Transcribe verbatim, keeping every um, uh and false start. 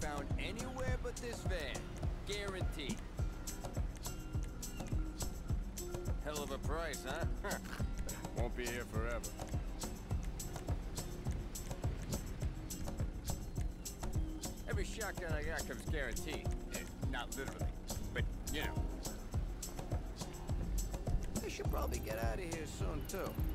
found anywhere but this van. Guaranteed. Hell of a price, huh? Won't be here forever. Every shotgun I got comes guaranteed. Eh, not literally, but you know. I should probably get out of here soon, too.